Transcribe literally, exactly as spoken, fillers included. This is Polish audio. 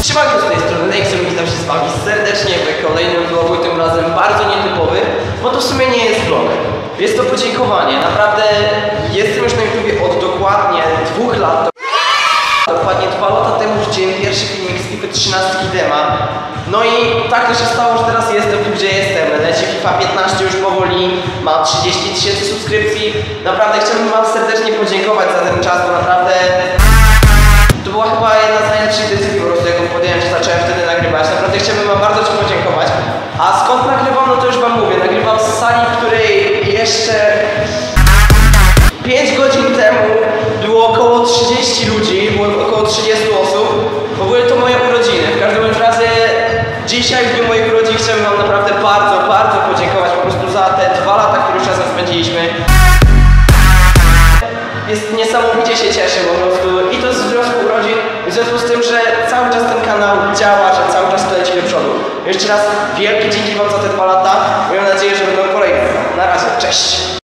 Siemanko, z tej strony Nexon, witam się z wami serdecznie w kolejnym vlogu, tym razem bardzo nietypowy, bo to w sumie nie jest vlog. Jest to podziękowanie, naprawdę jestem już na YouTubie od dokładnie dwóch lat. Dokładnie dwa lata temu wrzuciłem pierwszy filmik z FIFA trzynastki dema. No i tak to się stało, że teraz jestem tu, gdzie jestem. Leci FIFA piętnaście już powoli, ma trzydzieści tysięcy subskrypcji. Naprawdę chciałbym wam serdecznie podziękować za ten czas, bo naprawdę to była chyba jedna z najlepszych decyzji po prostu, jaką podjąłem, że zacząłem wtedy nagrywać. Naprawdę chciałbym wam bardzo ci podziękować. A skąd nagrywam, no to już wam mówię. Nagrywam z sali, w której jeszcze pięć godzin temu było około trzydzieści ludzi, było około trzydziestu osób. W ogóle to moje urodziny. W każdym razie dzisiaj, w dniu moich urodzin, chciałbym wam naprawdę bardzo, bardzo podziękować po prostu za te dwa lata, które już razem spędziliśmy. Jest niesamowicie się cieszę po prostu i to z związku urodzin, w związku z tym, że cały czas ten kanał działa, że cały czas to leci do przodu. Jeszcze raz wielkie dzięki wam za te dwa lata. Mam nadzieję, że będą kolejne. Na razie, cześć!